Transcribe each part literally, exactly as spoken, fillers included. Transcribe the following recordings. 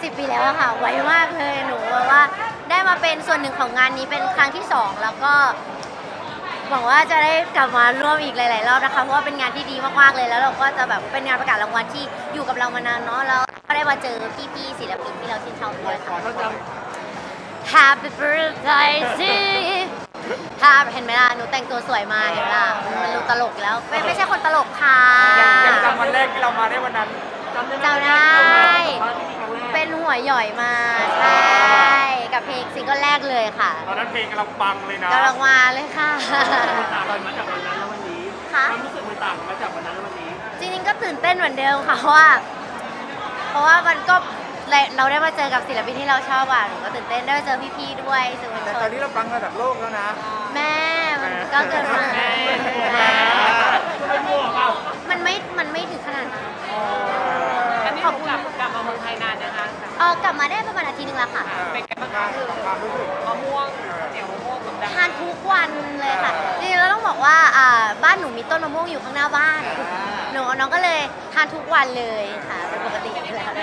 สิบปีแล้วอะค่ะไวมากเลยหนูว่าได้มาเป็นส่วนหนึ่งของงานนี้เป็นครั้งที่สองแล้วก็หวังว่าจะได้กลับมาร่วมอีกหลายๆรอบนะคะเพราะว่าเป็นงานที่ดีมากๆเลยแล้วเราก็จะแบบเป็นงานประกาศรางวัลที่อยู่กับเรามานานเนาะแล้วก็ได้มาเจอพี่ๆศิลปินที่เราชื่นชอบด้วยค่ะ Happy birthday to you เห็นไหมล่ะหนูแต่งตัวสวยมาเห็นไหมล่ะมันดูตลกแล้วไม่ไม่ใช่คนตลกค่ะยังจำวันแรกที่เรามาได้วันนั้นจำได้เป็นหัวหย่อยมาใช่กับเพลงซิงเกิลแรกเลยค่ะตอนนั้นเพลงกำลังปังเลยนะกำลังมาเลยค่ะต่างกันมาจากวันนั้นแล้ววันนี้ความรู้สึกมันต่างมาจากวันนั้นแล้ววันนี้จริงๆก็ตื่นเต้นเหมือนเดิมค่ะเพราะว่าเพราะว่ามันก็เราได้มาเจอกับศิลปินที่เราชอบอ่ะหนูก็ตื่นเต้นได้มาเจอพี่ๆด้วยสื่อมวลชนแต่ตอนนี้เราปังระดับโลกแล้วนะแม่มันก็เกินมามันไม่มันไม่ถึงขนาดนั้นอันนี้กลับกลับมาเมืองไทยนานนะคะเออกลับมาได้ประมาณอาทิตย์นึงแล้วค่ะเป็นไงบ้างคะคือมะม่วงเหนียวมะม่วงทานทุกวันเลยค่ะจริงๆแล้วต้องบอกว่าบ้านหนูมีต้นมะม่วงอยู่ข้างหน้าบ้านหนูน้องก็เลยทานทุกวันเลยค่ะเป็นปกติอยู่แล้ว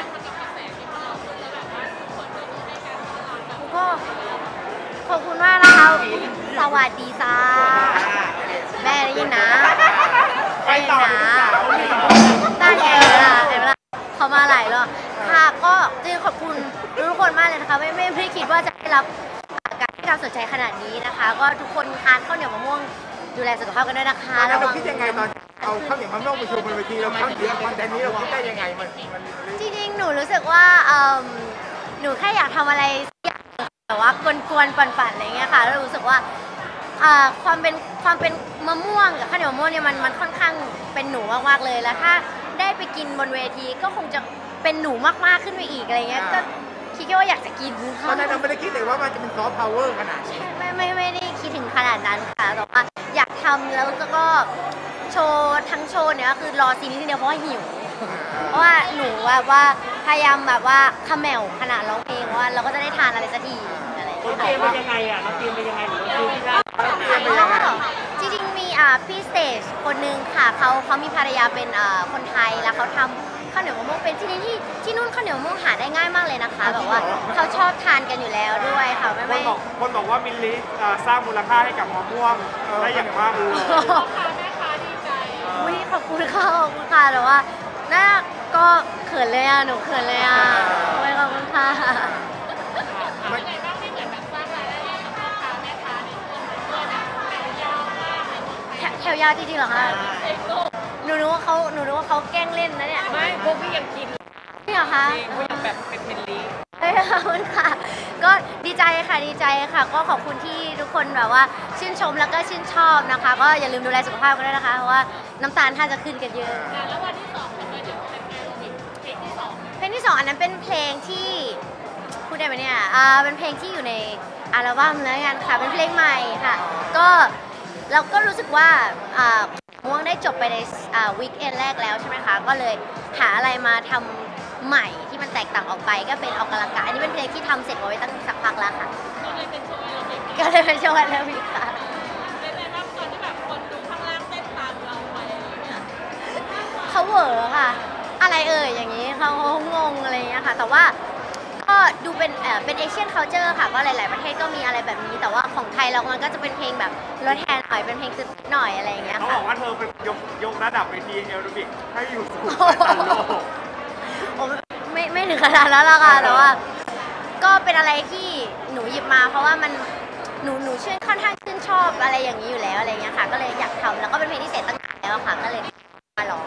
ก็ขอบคุณมากนะคะสวัสดีจ้าแม่ได้ยินนะได้ยินนะได้ไงล่ะเห็นไหมล่ะเขามาหลายรอบค่ะก็จริงขอบคุณทุกคนมากเลยนะคะไม่ไม่ไม่คิดว่าจะได้รับการให้การสนใจขนาดนี้นะคะก็ทุกคนทานข้าวเหนียวมะม่วงดูแลสุขภาพกันด้วยนะคะแล้วเราคิดยังไงตอนเอาข้าวเหนียวมะม่วงไปโชว์บนเวทีเราข้าวเหนียวคอนเทนต์นี้เราคิดได้ยังไงมันจริงๆหนูรู้สึกว่าหนูแค่อยากทำอะไรแต่ว่ากวนๆปั่นๆอะไรเงี้ยค่ะแล้วรู้สึกว่าความเป็นความเป็นมะม่วงกับข้าวเหนียวมะม่วงเนี่ยมันมันค่อนข้างเป็นหนูมากๆเลยแล้วถ้าได้ไปกินบนเวทีก็คงจะเป็นหนูมากๆขึ้นไปอีกอะไรเงี้ยก็คิดว่าอยากจะกินตอนนั้นเราไม่ได้คิดเลยว่ามันจะเป็นซอฟต์พาวเวอร์ขนาดนี้ไม่ไม่ไม่ได้คิดถึงขนาดนั้นค่ะแต่ว่าอยากทำแล้วก็โชว์ทั้งโชว์เนี่ยคือรอซีนนี้ทีเดียวเพราะว่าหิวเพราะว่าหนูแบบว่าพยายามแบบว่าขมแมวขนาดร้องเพลงว่าเราก็จะได้ทานอะไรสักทีอะไรเราเตรียมไปยังไงอ่ะเราเตรียมไปยังไงหรือเราเตรียมที่ได้จริงๆมีอ่าพี่สเตจคนนึงค่ะเขาเขามีภรรยาเป็นอ่าคนไทยแล้วเขาทำข้าวเหนียวมะม่วงเป็นที่นี่ที่ที่นู่นข้าวเหนียวมะม่วงหาได้ง่ายมากเลยนะคะแบบว่าเขาชอบทานกันอยู่แล้วด้วยค่ะไม่ไม่คนบอกว่ามิลลิสร้างมูลค่าให้กับมะม่วงได้อย่างมากเลยแม่ค้าดีใจอุ้ยขอบคุณค่ะขอบคุณค่ะแต่ว่าน่าก็เขินเลยอ่ะหนูเขินเลยอ่ะไม่ขอบคุณค่ะเป็นไงบ้างที่เหมือนแบบสร้างรายได้ให้กับพ่อค้าแม่ค้าในเมืองด้วยนะแถวยาวมากแถวยาวจริงๆเหรอคะหนูรู้ว่าเขาหนูรู้ว่าเขาแกล้งเล่นนะเนี่ยไม่พวกพี่ยังกินนี่เหรอคะพวกยังแบบเป็นเพลลีเฮ้ยขอบคุณค่ะก็ดีใจค่ะดีใจค่ะก็ขอบคุณที่ทุกคนแบบว่าชื่นชมแล้วก็ชื่นชอบนะคะก็อย่าลืมดูแลสุขภาพกันด้วยนะคะเพราะว่าน้ำตาลท่าจะขึ้นกันเยอะแล้ววันที่สองเป็นเดี๋ยวเป็นเพลงที่สองเพลงที่สองอันนั้นเป็นเพลงที่พูดได้ไหมเนี่ยอ่าเป็นเพลงที่อยู่ในอัลบั้มแล้วกันค่ะเป็นเพลงใหม่ค่ะก็เราก็รู้สึกว่าอ่าม่วงได้จบไปในวีคเอนด์แรกแล้วใช่ไหมคะก็เลยหาอะไรมาทำใหม่ที่มันแตกต่างออกไปก็เป็นออกกำลังกายอันนี้เป็นเพลงที่ทำเสร็จเอาไว้ตั้งสักพักแล้วค่ะก็เลยเป็นโชว์แอโรบิกก็เลยเป็นโชว์แอโรบิกค่ะเป็นไงบ้างตอนที่แบบคนดูข้างล่างเต้นตามเราไปเขาเหวอค่ะอะไรเอ่ยอย่างนี้เขางงอะไรอย่างเงี้ยค่ะแต่ว่าก็ดูเป็นเอ่อเป็นเอเชียนคัลเจอร์ค่ะก็หลายๆประเทศก็มีอะไรแบบนี้แต่ว่าของไทยเรามันก็จะเป็นเพลงแบบรถแห่หน่อยเป็นเพลงตึ๊ดหน่อยอะไรอย่างเงี้ยเขาบอกว่าเธอเป็นยกยกระดับเวทีแอโรบิกให้อยู่สูงโลกไม่ไม่ถึงขนาดนั้นหรอกค่ะแต่ว่าก็เป็นอะไรที่หนูหยิบมาเพราะว่ามันหนูหนูชื่นค่อนข้างชื่นชอบอะไรอย่างนี้อยู่แล้วอะไรเงี้ยค่ะก็เลยอยากทำแล้วก็เป็นเพลงที่เสร็จตั้งนานแล้วค่ะก็เลยมาร้อง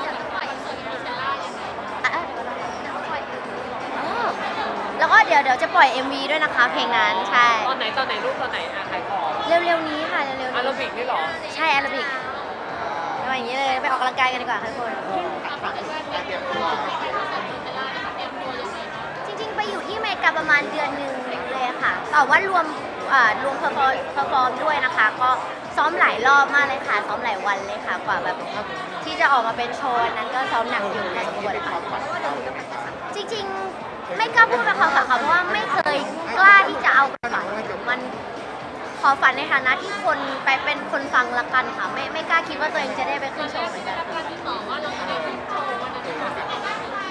แล้วก็เดี๋ยวเดี๋ยวจะปล่อย เอ็ม วี ด้วยนะคะเพลงนั้นใช่ตอนไหนตอนไหนรูปตอนไหนอ่ะใครขอเร็วๆนี้ค่ะเร็วๆแอโรบิกนี่หรอใช่แอโรบิกอะไรอย่างนี้เลยไปออกกำลังกายกันดีกว่าทุกคนจริงๆไปอยู่ที่อเมริกาประมาณเดือนหนึ่งเลยค่ะแต่ว่ารวมรวมเพอร์ฟอร์มด้วยนะคะก็ซ้อมหลายรอบมากเลยค่ะซ้อมหลายวันเลยค่ะกว่าแบบที่จะออกมาเป็นโชว์นั้นก็ซ้อมหนักอยู่พอสมควรค่ะจริงๆไม่กล้าพูดกับเขาค่ะเพราะว่าไม่เคยกล้าที่จะเอาไปฝันมันขอฝันในฐานะที่คนไปเป็นคนฟังละกันค่ะไม่ไม่กล้าคิดว่าตัวเองจะได้ไปขึ้นโชว์เหมือนกัน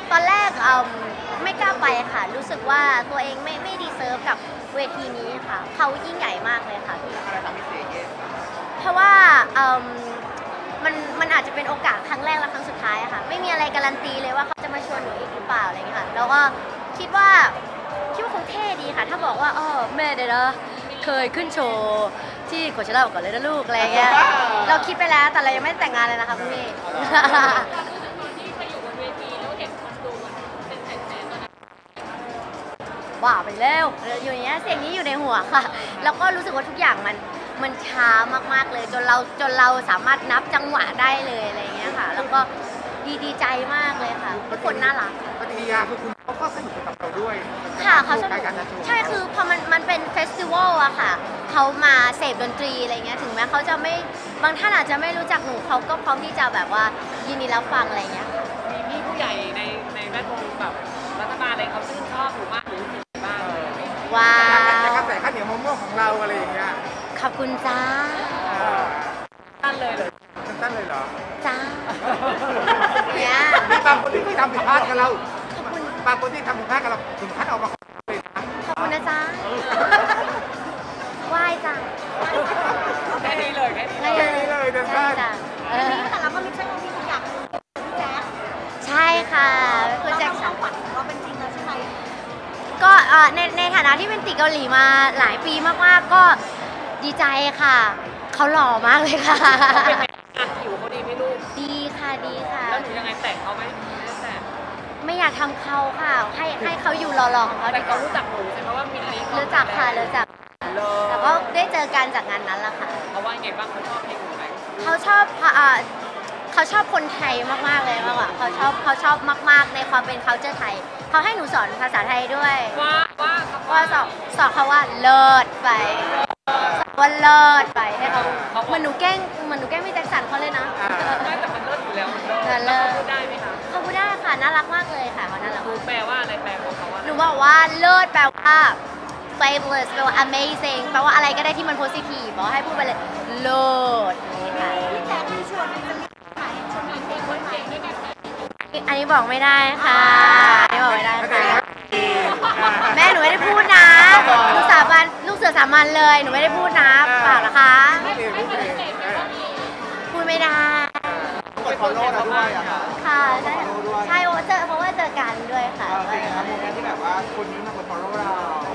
ตอนแรกเอ่มไม่กล้าไปค่ะ รู้สึกว่าตัวเองไม่ไม่ดีเซิร์ฟกับเวทีนี้ค่ะเขายิ่งใหญ่มากเลยค่ะพี่อะไรทำให้เสียเยสเพราะว่าเอิ่มมันมันอาจจะเป็นโอกาสครั้งแรกและครั้งสุดท้ายอะค่ะไม่มีอะไรการันตีเลยว่าเขาจะมาชวนหนูอีกหรือเปล่าอะไรอย่างเงี้ยค่ะแล้วก็คิดว่าคิดว่าคงเท่ดีค่ะ ถ้าบอกว่าอ๋อแม่เดี๋ยวนะเคยขึ้นโชว์ที่โคเชล่าก่อนเลยนะลูกอะไรอย่างเงี้ยเราคิดไปแล้วแต่เรายังไม่ได้แต่งงานเลยนะคะพี่ที่ไปอยู่บนเวทีแล้วเห็นคนดูเป็นแสนๆตอนนั้นบ้าไปแล้วอยู่อย่างเงี้ยเสียงนี้อยู่ในหัวค่ะ แล้วก็รู้สึกว่าทุกอย่างมันมันช้ามากๆเลย จนเราจนเราสามารถนับจังหวะได้เลยอะไรอย่างเงี้ยค่ะ แล้วก็ดีดีใจมากเลยค่ะทุกคนน่ารักปฏิกิริยาคือคุณเขาก็สนุกกับเราด้วยค่ะเขาสนุกการโชว์ใช่คือพอมันมันเป็นเฟสติวัลอะค่ะเขามาเสพดนตรีอะไรเงี้ยถึงแม้เขาจะไม่บางท่านอาจจะไม่รู้จักหนูเขาก็พร้อมที่จะแบบว่ายินดีรับฟังอะไรเงี้ยมีพี่ผู้ใหญ่ในในแวดวงแบบรัฐบาลอะไรเขาชื่นชอบหนูมากหรือรู้สึกบ้างว้าแต่วกระแสข้าวเหนียวมะม่วงของเราอะไรอย่างเงี้ยขอบคุณจ้าตั้นเลยเลยสั้นๆเลยเหรอจ้าเนี่ยมีบางคนที่ทำผิดพลาดกับเราขอบคุณบางคนที่ทำผิดพลาดกับเราถึงขั้นออกมาขอโทษเลยนะขอบคุณนะจ๊ะไหว้จ้ะแค่นี้เลยแค่นี้ได้แค่นี้เลยเดินใช่บ้านจ้ะเออแต่เราก็ไม่ใช่ว่าพี่อยากดูแจ๊คใช่ค่ะคุณแจ็คสันฝันของเราเป็นจริงแล้วใช่ไหมก็เอ่อในในฐานะที่เป็นติเกาหลีมาหลายปีมากๆก็ดีใจค่ะ เขาหล่อมากเลยค่ะเป็นไงอ่ะผิวเขาดีไหม่รู้ดีค่ะดีค่ะแล้วหนูยังไงแต่งเขาไหมไม่ได้แต่งไม่อยากทำเขาค่ะ ให้ให้เขาอยู่หล่อๆของเขาแต่ดีกเขาว่ารู้จักหนูใช่ไหมว่ามีลีรู้จักค่ะรู้จักเลแล้วก็ได้เจอกันจากงานนั้นแหละค่ะเขาว่าไงบ้างเขาชอบเพลงหนูไหมเขาชอบเอ่อเขาชอบคนไทยมากๆเลยมากกว่าเขาชอบเขาชอบมากๆในความเป็น culture ไทยเขาให้หนูสอนภาษาไทยด้วยว่าว่าเขาว่าสอนสอนเขาว่าเลิศไปสอนว่าเลิศไปให้เขาเหมือนหนูแกล้งเหมือนหนูแกล้งพี่แจ็คสันเขาเลยนะไม่แต่มันเลิศอยู่แล้วมันเลิศเลิศแล้วเขาพูดได้ไหมคะเขาพูดได้ค่ะน่ารักมากเลยค่ะเขาน่ารักหนูมากแปลว่าอะไรแปลของเขาว่าหนูบอกว่าเลิศแปลว่า fabulous แปลว่า amazing แปลว่าอะไรก็ได้ที่มัน positive บอกให้พูดไปเลยเลิศค่ะพี่แจ๊คมีชวนไปจะมีไหนชวนมีเพลงคนเพลงด้วยกันไหมอันนี้บอกไม่ได้ค่ะอันนี้บอกไม่ได้แสดงค่ะว่าแม่หนูไม่ได้พูดนะลูกสาบานลูกเสือสามัญเลย หนูไม่ได้พูดนะเปล่านะคะไม่เองไม่เองพูดไม่ได้กดฟอลโล่เราด้วยอะค่ะค่ะใช่ใช่เพราะว่าเจอเพราะว่าเจอกันด้วยค่ะเป็นไงครับโมเมนต์ที่แบบว่าคนนี้มากดฟอลโล่เรา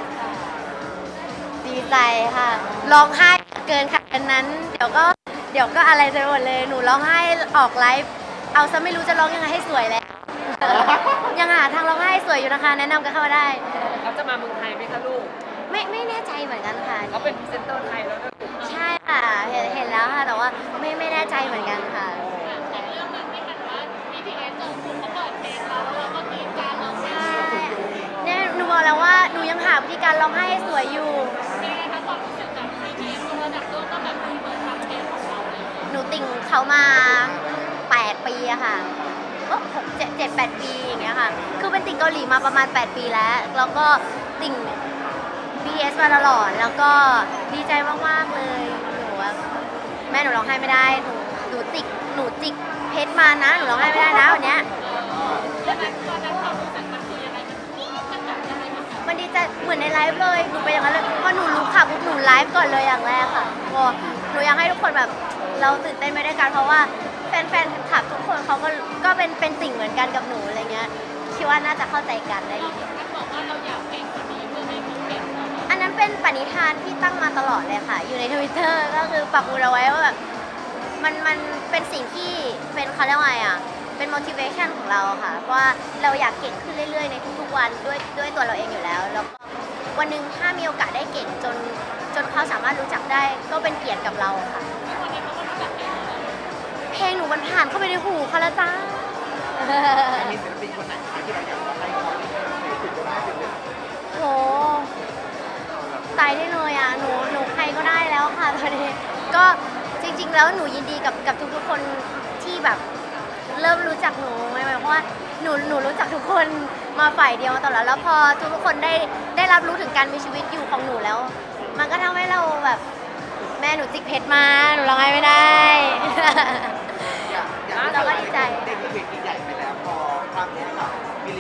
ดีใจค่ะร้องไห้เกินขนาดนั้น เดี๋ยวก็เดี๋ยวก็อะไรไปหมดเลยหนูร้องไห้ออกไลฟ์เอาซะไม่รู้จะร้องยังไงให้สวยแล้ว ยังหาทางร้องไห้สวยอยู่นะคะ แนะนำกันเข้ามาได้เขาจะมาเมืองไทยไหมคะลูกไม่ไม่แน่ใจเหมือนกันค่ะเขาเป็นพรีเซนเตอร์ไทยแล้วนะใช่ค่ะเห็นเห็นแล้วค่ะแต่ว่าไม่ไม่แน่ใจเหมือนกันค่ะแต่เรื่องนั้นไม่กันว่า บี ที เอส เจอคุณเขาเปิดเพลงเราแล้วเราก็กรีดการร้องไห้ใช่เนี่ยหนูบอกแล้วว่าหนูยังหาวิธีการร้องไห้ให้สวยอยู่เป็นไงคะความรู้สึกแบบ บี ที เอส ระดับโลกก็แบบมีเปิดฟังเพลงของเราเลยหนูติ่งเขามาแปดปีอะค่ะก็หกเจ็ดเจ็ดแปดปีอย่างเงี้ยค่ะ คือเป็นติ่งเกาหลีมาประมาณแปดปีแล้ว แล้วก็ติ่ง บี ที เอส มาตลอด แล้วก็ดีใจมากๆเลย หนูว่าแม่หนูร้องไห้ไม่ได้ หนูหนูจิก หนูจิกเพชรมานะ หนูร้องไห้ไม่ได้นะวันเนี้ยแล้วนั้นตอนนั้นความรู้สึกมันคือยังไงมันนี่มันแบบยังไงมันแบบมันดีใจเหมือนในไลฟ์เลย หนูไปนอย่างนั้นเลยพอหนูรู้ข่าวปุ๊บหนูไลฟ์ก่อนเลยอย่างแรกค่ะโอ้หนูอยากให้ทุกคนแบบเราตื่นเต้นไปด้วยกันเพราะว่าแฟนๆคลับทุกคนเขาก็ก็เป็นเป็นสิ่งเหมือนกันกับหนูอะไรเงี้ย คิดว่าน่าจะเข้าใจกันได้ดีมันบอกว่าเราอยากเพลงคนนี้เพื่อให้เขาเห็นเราอันนั้นเป็นปณิธานที่ตั้งมาตลอดเลยค่ะ อยู่ในทวิตเตอร์ก็คือปักหมุดเอาไว้ว่าแบบมันมันเป็นสิ่งที่เป็นเขาเรียกว่าไงอ่ะ เป็น motivation ของเราอะค่ะ เพราะว่าเราอยากเก่งขึ้นเรื่อยๆ ในทุกๆวันด้วยด้วยตัวเราเองอยู่แล้ว แล้วก็วันหนึ่งถ้ามีโอกาสได้เก่งจนจนเขาสามารถรู้จักได้ก็เป็นเกียรติกับเราค่ะวันนี้เขาก็รู้จักเพลงเราเพลงหนูมันผ่านเข้าไปในหูเขาแล้วจ้ามีศิลปินคนไหนที่เราอยากจะให้เขาได้ติดตัวได้ติดเลยโหตายได้เลยอ่ะ หนู หนูใครก็ได้แล้วค่ะตอนนี้ ก็จริงๆ แล้วหนูยินดีกับกับทุกๆ คนที่แบบเริ่มรู้จักหนูไหมเพราะว่าหนู หนูรู้จักทุกคนมาฝ่ายเดียวมาตลอด แล้วพอทุกๆ คนได้ได้รับรู้ถึงการมีชีวิตอยู่ของหนูแล้ว มันก็ทำให้เราแบบแม่หนูจิกเพชรมา หนูร้องไห้ไม่ได้อยากอยากเราก็ดีใจได้ขึ้นเวทีใหญ่ไปแล้วพอครั้งนี้กับ บี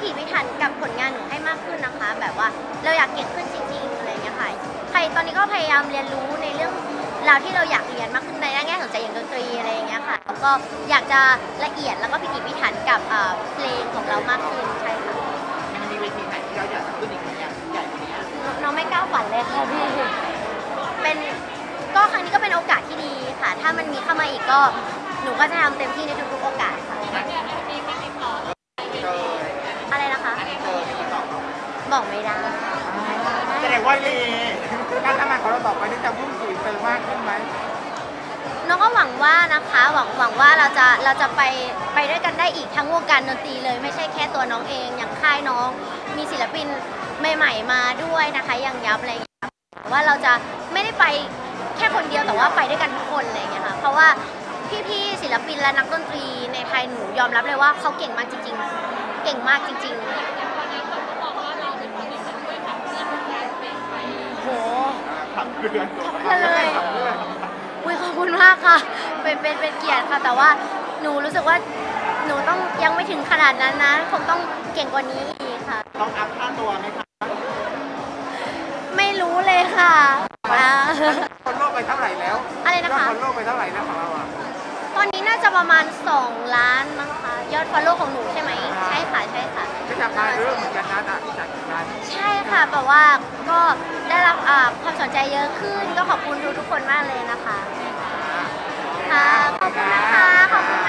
ถีพิถันกับผลงานหนูให้มากขึ้นนะคะ แบบว่าเราอยากเก่งขึ้นจริงๆอะไรอย่างเงี้ยค่ะใครตอนนี้ก็พยายามเรียนรู้ในเรื่องราวที่เราอยากเรียนมากขึ้นในแง่สนใจอย่างดนตรีอะไรอย่างเงี้ยค่ะแล้วก็อยากจะละเอียดแล้วก็พิถีพิถันกับเอ่อเพลงของเรามากขึ้นใช่ค่ะมันมีเวทีไหนที่เราอยากจะขึ้นอีกไหมอย่างใหญ่กว่านี้น้องไม่กล้าฝันเลยค่ะพี่เป็นก็ครั้งนี้ก็เป็นโอกาสที่ดีค่ะ ถ้ามันมีเข้ามาอีกก็หนูก็จะทำเต็มที่ในทุกๆโอกาสค่ะมีมาติดต่อเจออะไรนะคะเจอที่ต่อบอกไม่ได้แสดงว่าลีการทำงานของเราต่อไปนี่จะพุ่งสู่อินเตอร์มากขึ้นไหมน้องก็หวังว่านะคะหวังหวังว่าเราจะเราจะไปไปด้วยกันได้อีกทั้งวงการดนตรีเลยไม่ใช่แค่ตัวน้องเองอย่างค่ายน้องมีศิลปินใหม่ๆมาด้วยนะคะอย่างยับอะไรอย่างเงี้ยว่าเราจะไม่ได้ไปแค่คนเดียวแต่ว่าไปด้วยกันทุกคนอะไรอย่างเงี้ยค่ะเพราะว่าพี่ๆศิลปินและนักดนตรีในไทยหนูยอมรับเลยว่าเขาเก่งมากจริง ๆ เก่งมากจริงอย่างวันนี้คนก็บอกว่าเราเป็นคนที่ช่วยขับเคลื่อนวงการเพลงไปๆโหขับเคลื่อนขับเคลื่อนเลยขับเคลื่อนอุ้ยขอบคุณมากค่ะ เป็นเป็นเป็นเกียรติค่ะ แต่ว่าหนูรู้สึกว่าหนูต้องยังไม่ถึงขนาดนั้นนะคงต้องเก่งกว่านี้อีกค่ะต้องอัพค่าตัวไหมคะไม่รู้เลยค่ะอ่าคนโลกไปเท่าไหร่แล้วอะไรนะคะคนโลกไปเท่าไหร่แล้วของเราอ่ะตอนนี้น่าจะประมาณสองล้านมั้งคะยอดฟอลโล่ของหนูใช่ไหมใช่ค่ะใช่ค่ะก็จะมาเรื่องเหมือนกันนะจากที่จัดงานใช่ค่ะแบบว่าก็ได้รับอ่าความสนใจเยอะขึ้นก็ขอบคุณทุกๆคนมากเลยนะคะค่ะขอบคุณนะคะขอบคุณ